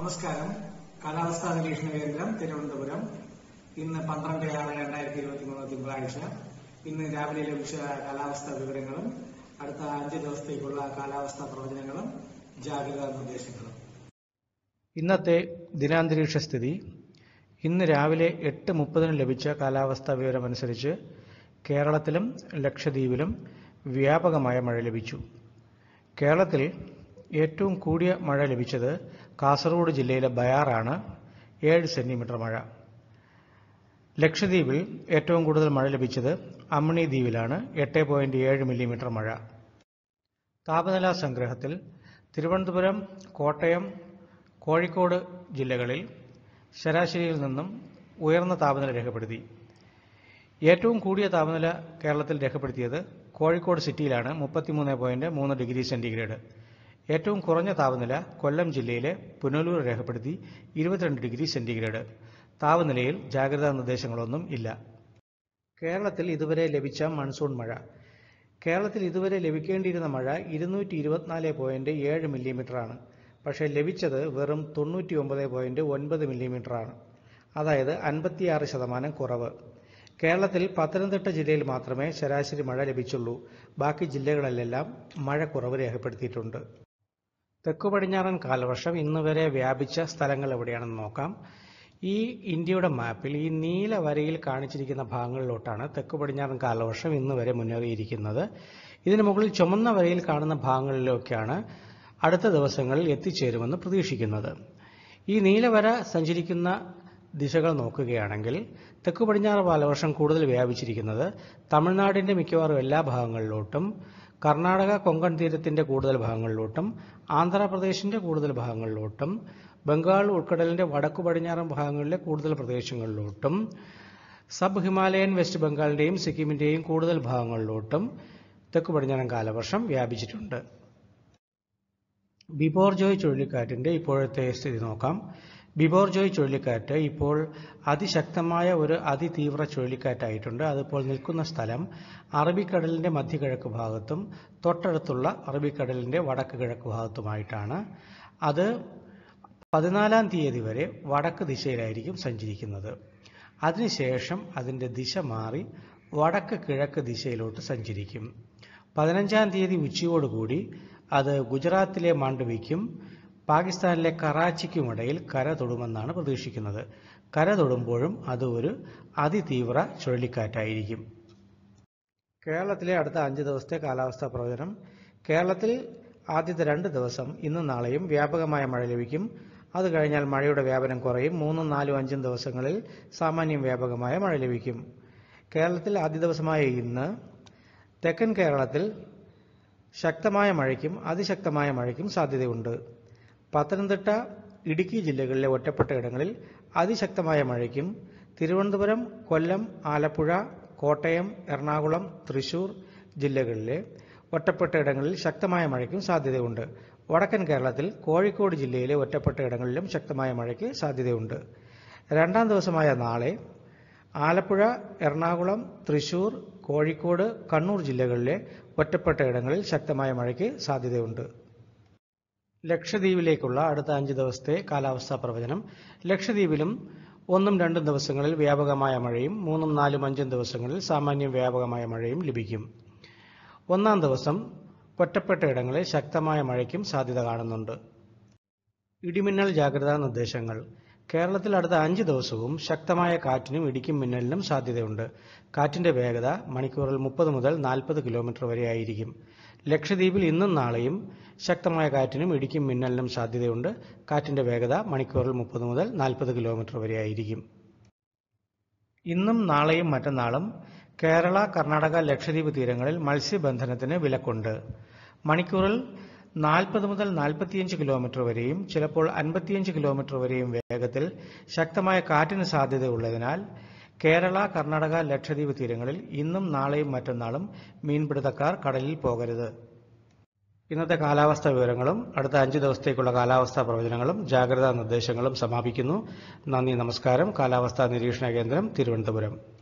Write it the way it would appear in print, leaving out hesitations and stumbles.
നമസ്കാരം. കാലാവസ്ഥാ നിരീക്ഷണ കേന്ദ്രം തിരുവനന്തപുരം. ഇന്ന് 12/6/2023 തിങ്കളാഴ്ച. ഇന്ന് രാവിലെ ലഭിച്ച കാലാവസ്ഥാ വിവരങ്ങളും അടുത്ത 5 ദിവസത്തേക്കുള്ള കാലാവസ്ഥാ പ്രവചനങ്ങളും ജാഗ്രതാ നിർദ്ദേശങ്ങളും. ഇന്നത്തെ ദിനാന്തരീക്ഷ സ്ഥിതി. ഇന്ന് രാവിലെ 8:30 ലഭിച്ച കാലാവസ്ഥാ വിവരമനുസരിച്ച് കേരളത്തിലും ലക്ഷദ്വീപിലും വ്യാപകമായ മഴ ലഭിച്ചു. കേരളത്തിൽ ഏറ്റവും കൂടിയ മഴ ലഭിച്ചത് കാസർഗോഡ് ജില്ലയിലെ ബയാറാണ്, 7 സെന്റിമീറ്റർ മഴ. ലക്ഷദ്വീപിൽ ഏറ്റവും കൂടുതൽ മഴ ലഭിച്ചത് അമ്മിണി ദ്വീപിലാണ്, 8.7 മില്ലിമീറ്റർ മഴ. താപനില സംഗ്രഹത്തിൽ തിരുവനന്തപുരം, കോട്ടയം, കോഴിക്കോട് ജില്ലകളിൽ ശരാശരിയിൽ നിന്നും ഉയർന്ന താപനില രേഖപ്പെടുത്തി. ഏറ്റവും കൂടിയ താപനില കേരളത്തിൽ രേഖപ്പെടുത്തിയത് കോഴിക്കോട് സിറ്റിയിലാണ്, 33.3 ഡിഗ്രി സെന്റിഗ്രേഡ്. ഏറ്റവും കുറഞ്ഞ താപനില കൊല്ലം ജില്ലയിലെ പുനലൂർ രേഖപ്പെടുത്തി, 22 ഡിഗ്രി സെന്റിഗ്രേഡ്. താപനിലയിൽ ജാഗ്രതാ നിർദ്ദേശങ്ങളൊന്നും ഇല്ല. കേരളത്തിൽ ഇതുവരെ ലഭിച്ച മൺസൂൺ മഴ. കേരളത്തിൽ ഇതുവരെ ലഭിക്കേണ്ടിയിരുന്ന മഴ 224.7 മില്ലിമീറ്ററാണ്. പക്ഷേ ലഭിച്ചത് വെറും 99.9 മില്ലിമീറ്ററാണ്. അതായത് 56% കുറവ്. കേരളത്തിൽ പത്തനംതിട്ട ജില്ലയിൽ മാത്രമേ ശരാശരി മഴ ലഭിച്ചുള്ളൂ. ബാക്കി ജില്ലകളിലെല്ലാം മഴ കുറവ് രേഖപ്പെടുത്തിയിട്ടുണ്ട്. തെക്കു പടിഞ്ഞാറൻ കാലവർഷം ഇന്നുവരെ വ്യാപിച്ച സ്ഥലങ്ങൾ എവിടെയാണെന്ന് നോക്കാം. ഈ ഇന്ത്യയുടെ മാപ്പിൽ ഈ നീല വരയിൽ കാണിച്ചിരിക്കുന്ന ഭാഗങ്ങളിലോട്ടാണ് തെക്കു പടിഞ്ഞാറൻ കാലവർഷം ഇന്നുവരെ മുന്നേറിയിരിക്കുന്നത്. ഇതിനു മുകളിൽ ചുമന്ന വരയിൽ കാണുന്ന ഭാഗങ്ങളിലൊക്കെയാണ് അടുത്ത ദിവസങ്ങളിൽ എത്തിച്ചേരുമെന്ന് പ്രതീക്ഷിക്കുന്നത്. ഈ നീലവര സഞ്ചരിക്കുന്ന ദിശകൾ നോക്കുകയാണെങ്കിൽ തെക്കു പടിഞ്ഞാറ് കാലവർഷം കൂടുതൽ വ്യാപിച്ചിരിക്കുന്നത് തമിഴ്നാടിന്റെ മിക്കവാറും എല്ലാ ഭാഗങ്ങളിലോട്ടും, കർണാടക കൊങ്കൺ തീരത്തിന്റെ കൂടുതൽ ഭാഗങ്ങളിലോട്ടും, ആന്ധ്രാപ്രദേശിന്റെ കൂടുതൽ ഭാഗങ്ങളിലോട്ടും, ബംഗാൾ ഉൾക്കടലിന്റെ വടക്കു പടിഞ്ഞാറൻ ഭാഗങ്ങളിലെ കൂടുതൽ പ്രദേശങ്ങളിലോട്ടും, സബ് ഹിമാലയൻ വെസ്റ്റ് ബംഗാളിന്റെയും സിക്കിമിന്റെയും കൂടുതൽ ഭാഗങ്ങളിലോട്ടും തെക്കു പടിഞ്ഞാറൻ കാലവർഷം വ്യാപിച്ചിട്ടുണ്ട്. ബിബോർജോയ് ചുഴലിക്കാറ്റിന്റെ ഇപ്പോഴത്തെ സ്ഥിതി നോക്കാം. ബിബോർജോയ് ചുഴലിക്കാറ്റ് ഇപ്പോൾ അതിശക്തമായ ഒരു അതിതീവ്ര ചുഴലിക്കാറ്റായിട്ടുണ്ട്. അതിപ്പോൾ നിൽക്കുന്ന സ്ഥലം അറബിക്കടലിന്റെ മധ്യകിഴക്ക് ഭാഗത്തും തൊട്ടടുത്തുള്ള അറബിക്കടലിന്റെ വടക്ക് കിഴക്ക് ഭാഗത്തുമായിട്ടാണ്. അത് 14-ാം തീയതി വരെ വടക്ക് ദിശയിലായിരിക്കും സഞ്ചരിക്കുന്നത്. അതിനുശേഷം അതിന്റെ ദിശ മാറി വടക്ക് കിഴക്ക് ദിശയിലോട്ട് സഞ്ചരിക്കും. 15-ാം തീയതി ഉച്ചയോടുകൂടി അത് ഗുജറാത്തിലെ മാണ്ഡവിക്കും പാകിസ്ഥാനിലെ കറാച്ചിക്കുമിടയിൽ കര തൊടുമെന്നാണ് പ്രതീക്ഷിക്കുന്നത്. കര തൊടുമ്പോഴും അത് ഒരു അതിതീവ്ര ചുഴലിക്കാറ്റായിരിക്കും. കേരളത്തിലെ അടുത്ത 5 ദിവസത്തെ കാലാവസ്ഥാ പ്രവചനം. കേരളത്തിൽ ആദ്യത്തെ 2 ദിവസം ഇന്നും നാളെയും വ്യാപകമായ മഴ ലഭിക്കും. അത് കഴിഞ്ഞാൽ മഴയുടെ വ്യാപനം കുറയും. 3, 4, 5 ദിവസങ്ങളിൽ സാമാന്യം വ്യാപകമായ മഴ ലഭിക്കും. കേരളത്തിൽ ആദ്യ ദിവസമായ ഇന്ന് തെക്കൻ കേരളത്തിൽ ശക്തമായ മഴയ്ക്കും അതിശക്തമായ മഴയ്ക്കും സാധ്യതയുണ്ട്. പത്തനംതിട്ട, ഇടുക്കി ജില്ലകളിലെ ഒറ്റപ്പെട്ട ഇടങ്ങളിൽ അതിശക്തമായ മഴയ്ക്കും, തിരുവനന്തപുരം, കൊല്ലം, ആലപ്പുഴ, കോട്ടയം, എറണാകുളം, തൃശൂർ ജില്ലകളിലെ ഒറ്റപ്പെട്ട ഇടങ്ങളിൽ ശക്തമായ മഴയ്ക്കും സാധ്യതയുണ്ട്. വടക്കൻ കേരളത്തിൽ കോഴിക്കോട് ജില്ലയിലെ ഒറ്റപ്പെട്ട ഇടങ്ങളിലും ശക്തമായ മഴയ്ക്ക് സാധ്യതയുണ്ട്. 2ാം ദിവസമായ നാളെ ആലപ്പുഴ, എറണാകുളം, തൃശൂർ, കോഴിക്കോട്, കണ്ണൂർ ജില്ലകളിലെ ഒറ്റപ്പെട്ട ഇടങ്ങളിൽ ശക്തമായ മഴയ്ക്ക് സാധ്യതയുണ്ട്. ലക്ഷദ്വീപിലേക്കുള്ള അടുത്ത 5 ദിവസത്തെ കാലാവസ്ഥാ പ്രവചനം. ലക്ഷദ്വീപിലും 1, 2 ദിവസങ്ങളിൽ വ്യാപകമായ മഴയും 3, 4, 5 ദിവസങ്ങളിൽ സാമാന്യം വ്യാപകമായ മഴയും ലഭിക്കും. 1ാം ദിവസം ഒറ്റപ്പെട്ട ഇടങ്ങളിൽ ശക്തമായ മഴയ്ക്കും സാധ്യത കാണുന്നുണ്ട്. ഇടിമിന്നൽ ജാഗ്രതാ നിർദ്ദേശങ്ങൾ. കേരളത്തിൽ അടുത്ത 5 ദിവസവും ശക്തമായ കാറ്റിനും ഇടിക്കും മിന്നലിനും സാധ്യതയുണ്ട്. കാറ്റിന്റെ വേഗത മണിക്കൂറിൽ 30 മുതൽ 40 കിലോമീറ്റർ വരെ ആയിരിക്കും. ലക്ഷദ്വീപിൽ ഇന്നും നാളെയും ശക്തമായ കാറ്റിനും ഇടിക്കും മിന്നലിനും സാധ്യതയുണ്ട്. കാറ്റിന്റെ വേഗത മണിക്കൂറിൽ 30 മുതൽ 40 കിലോമീറ്റർ വരെ ആയിരിക്കും. ഇന്നും നാളെയും മറ്റന്നാളും കേരള, കർണാടക, ലക്ഷദ്വീപ് തീരങ്ങളിൽ മത്സ്യബന്ധനത്തിന് വിലക്കുണ്ട്. മണിക്കൂറിൽ 40 മുതൽ 45 കിലോമീറ്റർ വരെയും ചിലപ്പോൾ 55 കിലോമീറ്റർ വരെയും വേഗത്തിൽ ശക്തമായ കാറ്റിന് സാധ്യതയുള്ളതിനാൽ കേരള, കർണാടക, ലക്ഷദ്വീപ് തീരങ്ങളിൽ ഇന്നും നാളെയും മറ്റന്നാളും മീൻപിടുത്തക്കാർ കടലിൽ പോകരുത്. ഇന്നത്തെ കാലാവസ്ഥാ വിവരങ്ങളും അടുത്ത 5 ദിവസത്തേക്കുള്ള കാലാവസ്ഥാ പ്രവചനങ്ങളും ജാഗ്രതാ നിർദ്ദേശങ്ങളും സമാപിക്കുന്നു. നന്ദി, നമസ്കാരം. കാലാവസ്ഥാ നിരീക്ഷണ കേന്ദ്രം, തിരുവനന്തപുരം.